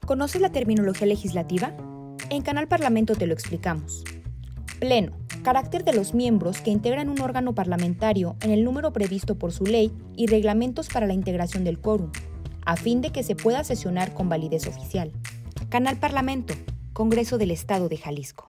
¿Conoces la terminología legislativa? En Canal Parlamento te lo explicamos. Pleno, carácter de los miembros que integran un órgano parlamentario en el número previsto por su ley y reglamentos para la integración del quórum, a fin de que se pueda sesionar con validez oficial. Canal Parlamento, Congreso del Estado de Jalisco.